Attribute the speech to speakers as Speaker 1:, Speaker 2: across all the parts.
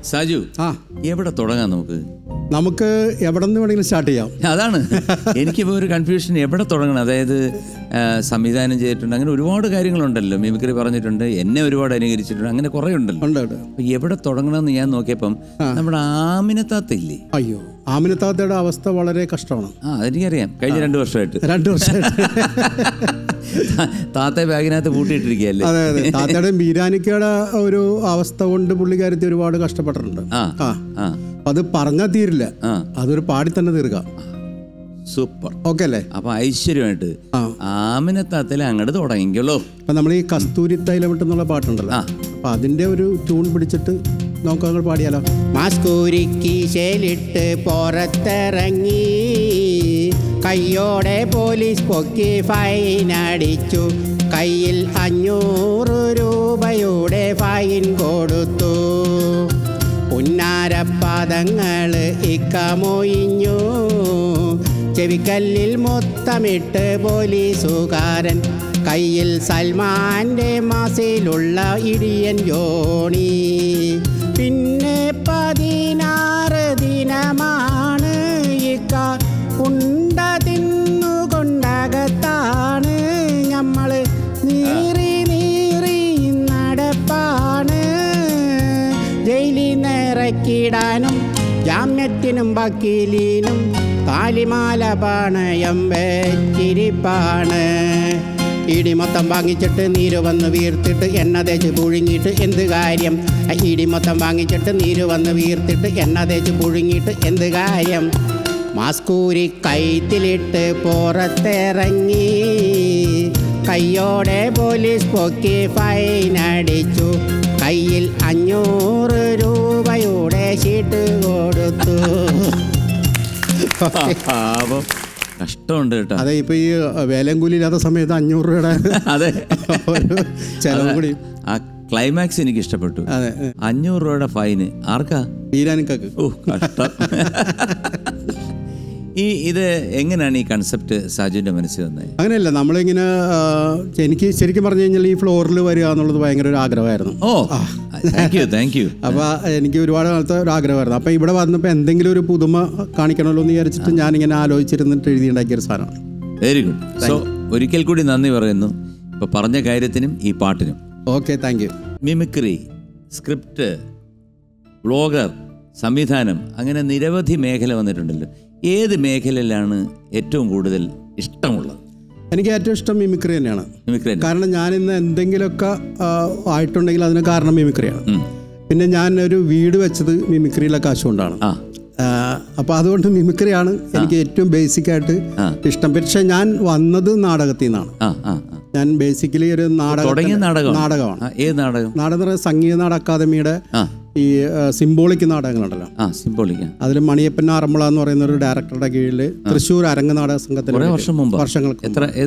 Speaker 1: സാജു, എവിടെ തുടങ്ങാം? നമുക്ക്
Speaker 2: എവിടെ നിന്ന് വേണമെങ്കിലും സ്റ്റാർട്ട് ചെയ്യാം.
Speaker 1: അതാണ് എനിക്കിപ്പോൾ ഒരു കൺഫ്യൂഷൻ, എവിടെ തുടങ്ങണം? അതായത് സംവിധാനം ചെയ്തിട്ടുണ്ട്, അങ്ങനെ ഒരുപാട് കാര്യങ്ങളുണ്ടല്ലോ. മിമിക്രി പറഞ്ഞിട്ടുണ്ട്, എന്നെ ഒരുപാട് അനുകരിച്ചിട്ടുണ്ട്, അങ്ങനെ കുറേ ഉണ്ടല്ലോ. അപ്പോൾ എവിടെ തുടങ്ങണമെന്ന് ഞാൻ നോക്കിയപ്പം നമ്മുടെ ആമിനത്താത്തയില്ലേ?
Speaker 2: അയ്യോ, ആമിനത്താത്തയുടെ അവസ്ഥ വളരെ കഷ്ടമാണ്.
Speaker 1: അതെനിക്കറിയാം. കഴിഞ്ഞ 2 വർഷമായിട്ട് താത്ത ബാഗിനകത്ത് പൂട്ടിയിട്ടിരിക്കുകയല്ലേ?
Speaker 2: അതെ അതെ. താത്തയുടെ ബീരാനിക്കയുടെ ഒരു അവസ്ഥ കൊണ്ട് പുള്ളിക്കാരത്തി ഒരുപാട് കഷ്ടപ്പെട്ടിട്ടുണ്ട്. അത് പറഞ്ഞാൽ തീരില്ല, അതൊരു പാടി തന്നെ തീർക്കാം.
Speaker 1: സൂപ്പർ.
Speaker 2: ഓക്കെ അല്ലേ?
Speaker 1: അപ്പൊ ഐശ്വര്യമായിട്ട് ആമിനത്താത്തയിലെ അങ്ങോട്ട് തുടങ്ങിക്കല്ലോ.
Speaker 2: അപ്പൊ നമ്മൾ ഈ കസ്തൂരി തൈലമിട്ടെന്നുള്ള പാട്ടുണ്ടല്ലോ, അപ്പൊ അതിന്റെ ഒരു ട്യൂൺ പിടിച്ചിട്ട് നമുക്ക് അങ്ങോട്ട് പാടിയാലോ?
Speaker 3: മാസ്കൂരിക്കീശയിലിട്ട് പുറത്തിറങ്ങി, കയ്യോടെ പോലീസ് പൊക്കി ഫൈനടിച്ചു. കയ്യിൽ 500 രൂപയുടെ ഫൈൻ കൊടുത്തു. പുന്നാരപ്പാദങ്ങൾ ഇക്കമൊയിഞ്ഞു. ചെവിക്കല്ലിൽ മുത്തമിട്ട് പോലീസുകാരൻ. കയ്യിൽ സൽമാൻ്റെ മാസിലുള്ള ഇടിയൻ ജോണി. പിന്നെ 16 ദിനമാണ് ഇക്ക ഉണ്ട തിന്നുകൊണ്ടകത്താണ്. നമ്മൾ നീറി നീറി നടപ്പാണ്. ജയിലിൽ നിറക്കിടാനും ജാമ്യത്തിനും വക്കീലിനും താലിമാല പണയം വെച്ചിരിപ്പാണ്. ഇടി മൊത്തം വാങ്ങിച്ചിട്ട് നീര് വന്ന് വീർത്തിട്ട് എണ്ണ തേച്ച് പുഴുങ്ങിയിട്ട് എന്ത് കാര്യം? ഇടി മൊത്തം വാങ്ങിച്ചിട്ട് നീര് വന്ന് വീർത്തിട്ട് എണ്ണ തേച്ച് പുഴുങ്ങിയിട്ട് എന്ത് കാര്യം? മാസ്കൂരി കൈത്തിലിട്ട് പുറത്തിറങ്ങി, കയ്യോടെ പോലീസ് പൊക്കി ഫൈനടിച്ചു. കയ്യിൽ 500 രൂപയുടെ ഷീട്ട് കൊടുത്തു.
Speaker 1: കഷ്ടമുണ്ട് കേട്ടോ.
Speaker 2: അതെ, ഇപ്പൊ ഈ വേലയും കൂലി ഇല്ലാത്ത സമയത്ത് 500 രൂപയുടെ
Speaker 1: അതെ
Speaker 2: ചെലവ് കൂടി.
Speaker 1: ആ ക്ലൈമാക്സ് എനിക്ക് ഇഷ്ടപ്പെട്ടു. 500 രൂപയുടെ ഫൈന് ആർക്കാ?
Speaker 2: ബീരാനിക്കക്ക്.
Speaker 1: ഓ കഷ്ടം. ഇത് എങ്ങനെയാണ് ഈ കൺസെപ്റ്റ് സാജുവിന്റെ മനസ്സിൽ വന്നത്?
Speaker 2: അങ്ങനെയല്ല, നമ്മളിങ്ങനെ എനിക്ക് ശരിക്കും പറഞ്ഞു കഴിഞ്ഞാൽ ഈ ഫ്ലോറിൽ വരിക എന്നുള്ളത് ഭയങ്കര ഒരു ആഗ്രഹമായിരുന്നു.
Speaker 1: ഓ താങ്ക് യു.
Speaker 2: അപ്പൊ എനിക്ക് ഒരുപാട് കാലത്തെ ഒരു ആഗ്രഹമായിരുന്നു. അപ്പൊ ഇവിടെ വന്നപ്പോൾ എന്തെങ്കിലും ഒരു പുതുമ കാണിക്കണമല്ലോ എന്ന് വിചാരിച്ചിട്ട് ഞാനിങ്ങനെ ആലോചിച്ചിരുന്നിട്ട് എഴുതിയുണ്ടാക്കിയൊരു സാധനമാണ്.
Speaker 1: Very good. സോ ഒരിക്കൽ കൂടി നന്ദി പറയുന്നു ഇപ്പൊ പറഞ്ഞ കാര്യത്തിനും ഈ പാട്ടിനും.
Speaker 2: Okay, thank you.
Speaker 1: Mimicry, script, vlogger, സംവിധാനം, അങ്ങനെ നിരവധി മേഖല വന്നിട്ടുണ്ടല്ലോ. ഏത് മേഖലയിലാണ് ഏറ്റവും കൂടുതൽ ഇഷ്ടമുള്ളത്?
Speaker 2: എനിക്ക് ഏറ്റവും ഇഷ്ടം മിമിക്രി തന്നെയാണ്.
Speaker 1: മിമിക്രി
Speaker 2: കാരണം ഞാനിന്ന് എന്തെങ്കിലുമൊക്കെ ആയിട്ടുണ്ടെങ്കിൽ അതിന് കാരണം മിമിക്രിയാണ്. പിന്നെ ഞാൻ ഒരു വീട് വെച്ചത് മിമിക്രിയിലെ കാശ് കൊണ്ടാണ്. അപ്പോൾ അതുകൊണ്ട് മിമിക്രിയാണ് എനിക്ക് ഏറ്റവും ബേസിക്കായിട്ട് ഇഷ്ടം. പക്ഷെ ഞാൻ വന്നത് നാടകത്തിൽ നിന്നാണ്. ഞാൻ ബേസിക്കലി ഒരു നാടകമാണ്.
Speaker 1: ഏത് നാടകം?
Speaker 2: നാടകം എന്ന് പറയുന്നത് സംഗീത നാടക അക്കാദമിയുടെ ഈ സിംബോളിക് നാടകങ്ങളുണ്ടല്ലോ. അതിൽ മണിയപ്പൻ ആറന്മുള എന്ന് പറയുന്ന ഒരു ഡയറക്ടറുടെ കീഴിൽ തൃശ്ശൂർ അരങ്ങ് നാടക സംഘത്തിന് വർഷങ്ങൾക്ക്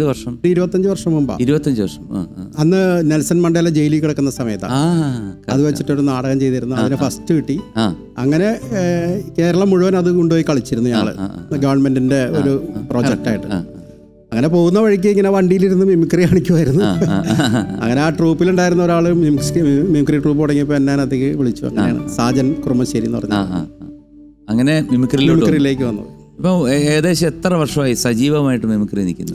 Speaker 2: 25 വർഷം മുമ്പ്.
Speaker 1: 25 വർഷം.
Speaker 2: അന്ന് നെൽസൺ മണ്ടേല ജയിലിൽ കിടക്കുന്ന സമയത്താണ് അത് വെച്ചിട്ടൊരു നാടകം ചെയ്തിരുന്നു. അതിന് ഫസ്റ്റ് കിട്ടി. അങ്ങനെ കേരളം മുഴുവൻ അത് കൊണ്ടുപോയി കളിച്ചിരുന്നു ഞങ്ങള്, ഗവൺമെന്റിന്റെ ഒരു പ്രോജക്റ്റായിട്ട്. അങ്ങനെ പോകുന്ന വഴിക്ക് ഇങ്ങനെ വണ്ടിയിലിരുന്ന് മിമിക്രി കാണിക്കുമായിരുന്നു. അങ്ങനെ ആ ട്രൂപ്പിലുണ്ടായിരുന്ന ഒരാൾ മിമിക്രി ട്രൂപ്പ് തുടങ്ങിയപ്പോൾ എന്നെ അതിലേക്ക് വിളിച്ചു. അങ്ങനെയാണ് സാജൻ കുറുമശ്ശേരി എന്ന് പറഞ്ഞത്.
Speaker 1: അങ്ങനെ
Speaker 2: മിമിക്രിയിലേക്ക് വന്നു.
Speaker 1: ഇപ്പം ഏകദേശം എത്ര വർഷമായി സജീവമായിട്ട് മിമിക്രി നിൽക്കുന്നു?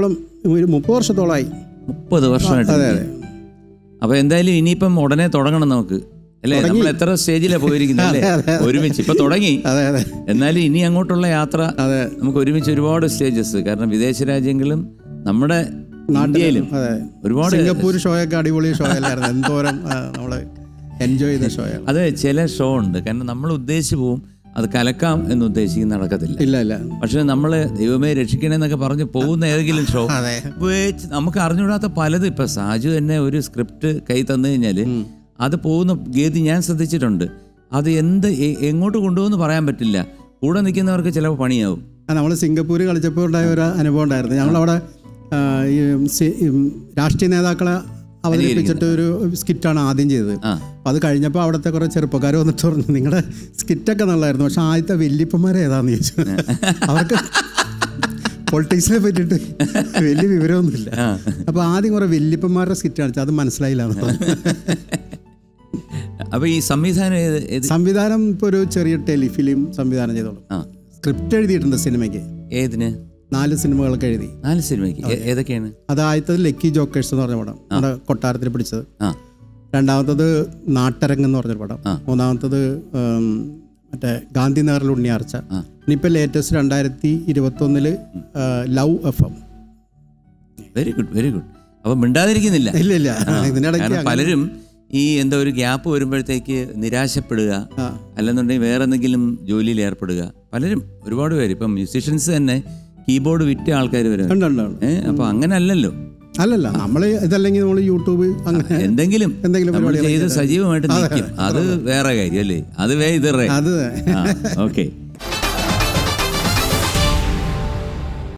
Speaker 2: 30 വർഷത്തോളമായി.
Speaker 1: 30 വർഷമായിട്ട്.
Speaker 2: അതെ അതെ.
Speaker 1: അപ്പോൾ എന്തായാലും ഇനിയിപ്പം ഉടനെ തുടങ്ങണം നമുക്ക്, അല്ലേ? നമ്മൾ എത്ര സ്റ്റേജിലാണ് പോയിരിക്കുന്നത് ഒരുമിച്ച്. ഇപ്പൊ തുടങ്ങി. എന്നാലും ഇനി അങ്ങോട്ടുള്ള യാത്ര നമുക്ക് ഒരുമിച്ച് ഒരുപാട് സ്റ്റേജസ്. കാരണം വിദേശ രാജ്യങ്ങളും നമ്മുടെ ഇന്ത്യയിലും ഒരുപാട്.
Speaker 2: സിംഗപ്പൂർ ഷോയൊക്കെ അടിപൊളി ഷോ അല്ലായിരുന്നു? എന്തോരം നമ്മള് എൻജോയ് ചെയ്ത ഷോ.
Speaker 1: അതെ, ചില ഷോ ഉണ്ട്. കാരണം നമ്മൾ ഉദ്ദേശിച്ച് പോവും, അത് കലക്കാം എന്ന് ഉദ്ദേശിക്കുന്ന നടക്കത്തില്ല.
Speaker 2: ഇല്ല.
Speaker 1: പക്ഷെ നമ്മള് ദൈവമേ രക്ഷിക്കണേന്നൊക്കെ പറഞ്ഞ് പോകുന്ന ഏതെങ്കിലും ഷോ നമുക്ക് അറിഞ്ഞുകൂടാത്ത പലത്. ഇപ്പൊ സാജു തന്നെ ഒരു സ്ക്രിപ്റ്റ് കൈ തന്നു കഴിഞ്ഞാല് അത് പോകുന്ന ഗതി ഞാൻ ശ്രദ്ധിച്ചിട്ടുണ്ട്. അത് എങ്ങോട്ട് കൊണ്ടുപോകുമെന്ന് പറയാൻ പറ്റില്ല. കൂടെ നിൽക്കുന്നവർക്ക് ചിലപ്പോൾ പണിയാവും.
Speaker 2: നമ്മൾ സിംഗപ്പൂർ കളിച്ചപ്പോൾ ഉണ്ടായ ഒരു അനുഭവം ഉണ്ടായിരുന്നു. ഞങ്ങളവിടെ ഈ രാഷ്ട്രീയ നേതാക്കളെ അവതരിപ്പിച്ചിട്ട് ഒരു സ്കിറ്റാണ് ആദ്യം ചെയ്തത്. അത് കഴിഞ്ഞപ്പോൾ അവിടുത്തെ കുറേ ചെറുപ്പക്കാർ വന്നിട്ട് പറഞ്ഞു, നിങ്ങളുടെ സ്കിറ്റൊക്കെ നല്ലതായിരുന്നു, പക്ഷെ ആദ്യത്തെ വല്യപ്പന്മാരെ ഏതാന്ന് ചോദിച്ചു. അവർക്ക് പൊളിറ്റിക്സിനെ പറ്റിയിട്ട് വലിയ വിവരമൊന്നുമില്ല. അപ്പോൾ ആദ്യം കുറേ വല്യപ്പന്മാരുടെ സ്കിറ്റ് കാണിച്ചു, അത് മനസ്സിലായില്ല.
Speaker 1: അപ്പൊ ഈ
Speaker 2: സംവിധാനം ഇപ്പൊ ഒരു ചെറിയ ടെലിഫിലിം സംവിധാനം ചെയ്തോളൂ. സ്ക്രിപ്റ്റ് എഴുതിയിട്ടുണ്ട് സിനിമയ്ക്ക്.
Speaker 1: ഏതിന്?
Speaker 2: 4 സിനിമകളൊക്കെ എഴുതി.
Speaker 1: 4 സിനിമയ്ക്ക് ഏതൊക്കെയാണ്?
Speaker 2: അത് ആദ്യത്തത് ലക്കി ജോക്കേഴ്സ് എന്ന് പറഞ്ഞ പടം, നമ്മുടെ കൊട്ടാരത്തിൽ പിടിച്ചത്. രണ്ടാമത്തത് നാട്ടരങ്ങ് എന്ന് പറഞ്ഞൊരു പടം. മൂന്നാമത്തത് മറ്റേ ഗാന്ധിനഗറിൽ ഉണ്ണിയാർച്ച. ഇനിയിപ്പോൾ latest 2021 love FM.
Speaker 1: Very good, very good. അപ്പൊ മിണ്ടാതിരിക്കുന്നില്ല.
Speaker 2: ഇല്ല, ഇതിനിടയ്ക്ക്
Speaker 1: പലരും ഈ എന്താ ഒരു ഗ്യാപ്പ് വരുമ്പോഴത്തേക്ക് നിരാശപ്പെടുക, അല്ലെന്നുണ്ടെങ്കിൽ വേറെ എന്തെങ്കിലും ജോലിയിൽ ഏർപ്പെടുക. പലരും ഒരുപാട് പേര് ഇപ്പം മ്യൂസീഷ്യൻസ് തന്നെ കീബോർഡ് വിറ്റ ആൾക്കാർ വരും. അപ്പൊ അങ്ങനെ അല്ലല്ലോ.
Speaker 2: അല്ലല്ല, നമ്മള് ഇതല്ലെങ്കിൽ നമ്മൾ യൂട്യൂബ് അങ്ങനെ എന്തെങ്കിലും
Speaker 1: ചെയ്ത് സജീവമായിട്ട് നിൽക്കും. അത് വേറെ കാര്യം അല്ലേ? അത്
Speaker 2: അത്
Speaker 1: ഓക്കെ.